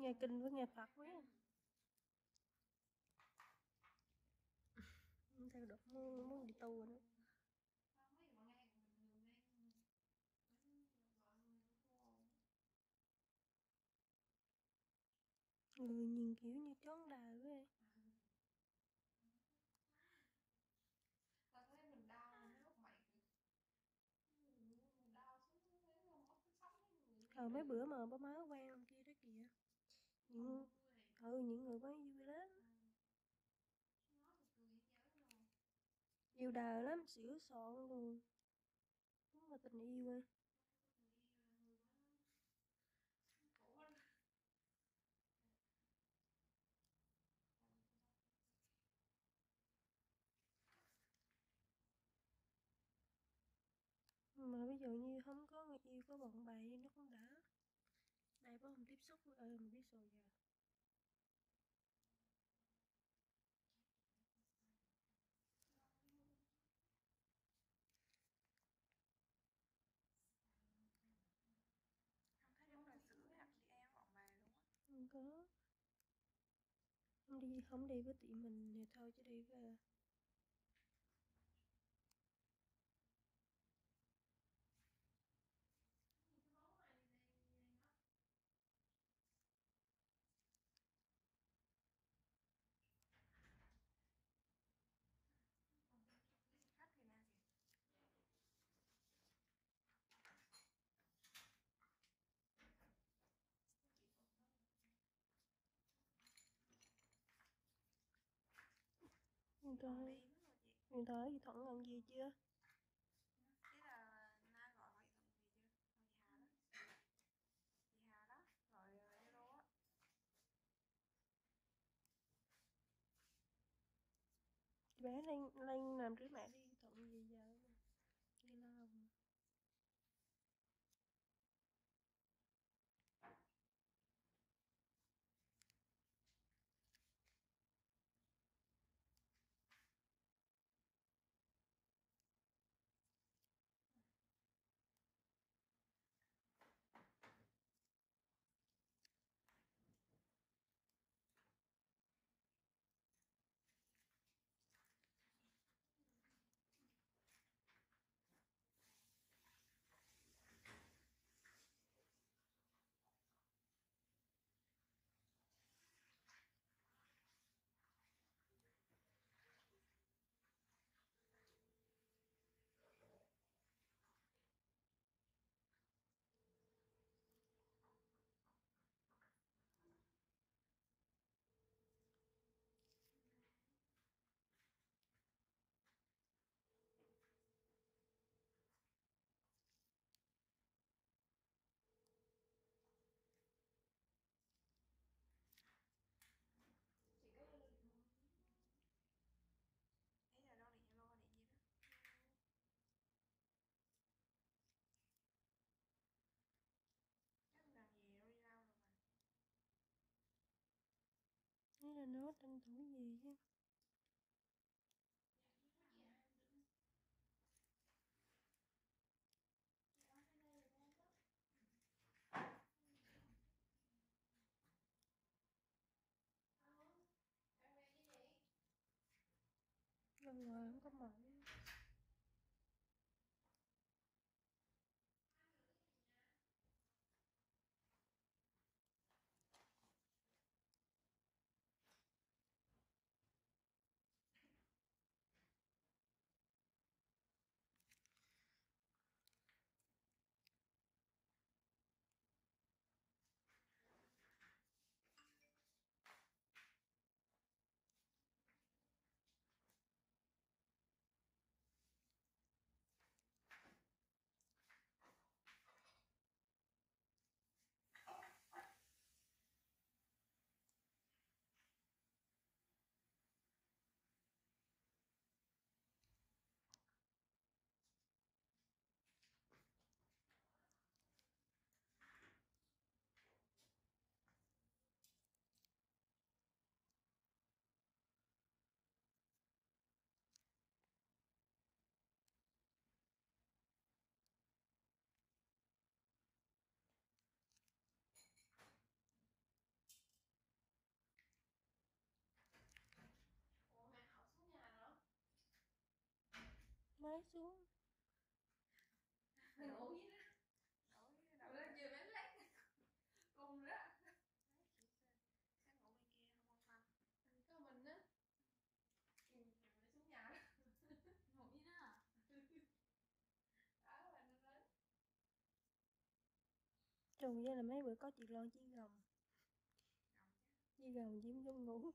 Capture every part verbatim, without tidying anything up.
Nghe kinh với nghe Phật quá. Theo được muốn, muốn đi tu rồi đó. Người nhìn kiểu như chón đời vậy. Tao thấy mình đau mấy lúc mày mình đau xuống thấy không mất cái sống người. Ờ mấy bữa mà bố má quen ông kia đó kìa. Những ừ những người quán vui lắm. Yêu đời lắm, xỉu sọn luôn. Đúng là tình yêu à. Mà ví dụ như không có người yêu, có bạn bè nó cũng đã. Đây bố không tiếp xúc với ơi mà biết rồi giờ. Không thấy giống là sữa gặp chị An bọn bà luôn á. Không có. Không đi, không đi với tụi mình thì thôi chứ đi với Khách thì nào kìa. người ta. Người ta gì Thuận ăn gì chưa? Thế là Na gọi hỏi Thuận gì chưa? Hỏi chị Hà đó. Chị Hà đó, gọi Zalo á. Chị bé lên lên làm trước mẹ đi Thuận gì giờ đi lo. Ý là đâu điện Zalo điện gì đó. Chắc làm gì đâu đi đâu rồi mà. Thế là nó tranh thủ gì chứ. Lần ngoài không có mở. máy xuống. Đổ với nó. Đổ với nó. Đổ chưa bén lét. Cùng đó. Sáng ngủ bên kia không quan tâm. Có mình á. Kìa kìa xuống nhà đó. Ngủ với nó à? Đó là nó lớn. Trùng với là mấy bữa có chị lo chiên gồng. Chiên gồng chiếm trong ngủ.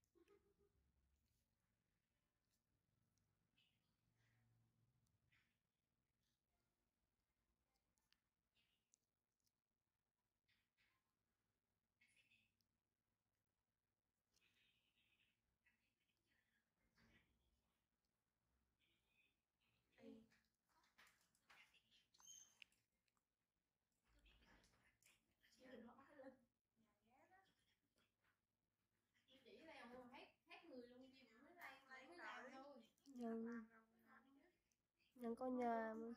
Nhân, nhân có nhà mà.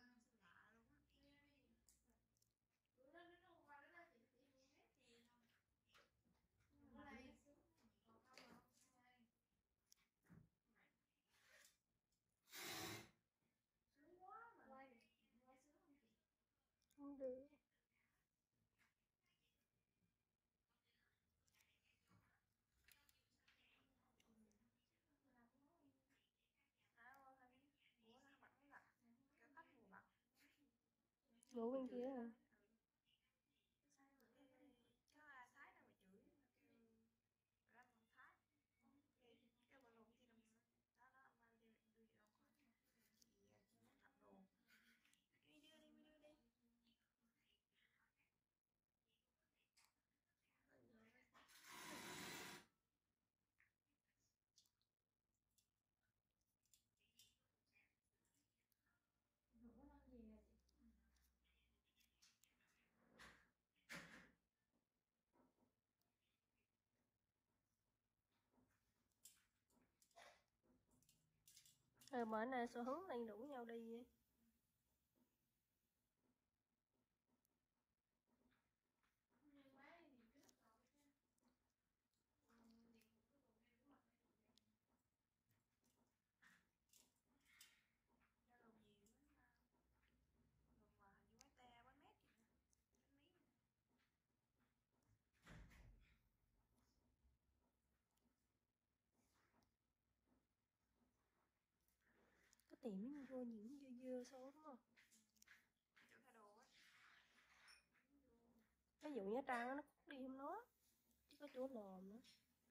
Không được. Ngủ bên kia à? Rồi bữa nay sao hứng lên đủ nhau đi vậy? Cái tiệm vô những dưa dưa số đúng không? Ví dụ Nha Trang nó cút đi không nó, chứ có chỗ lòm nữa.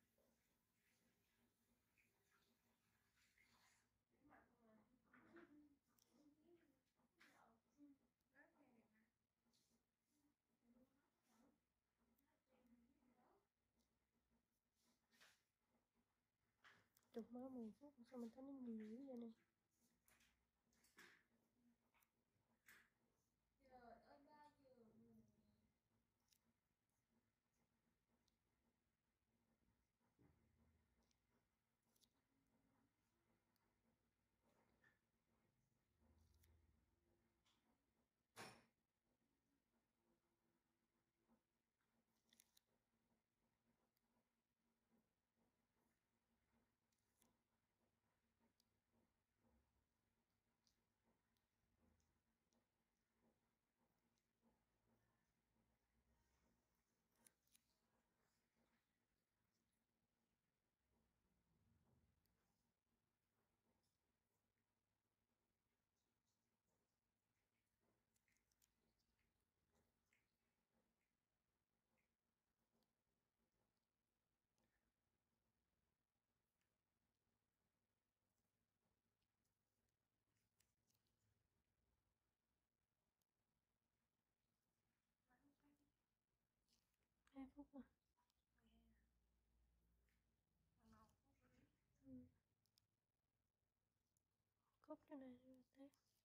Chục mới mười phút sao mình thấy nó nhiều dữ vậy này. Hai phút rồi. Ừ. Cúp cho này thế.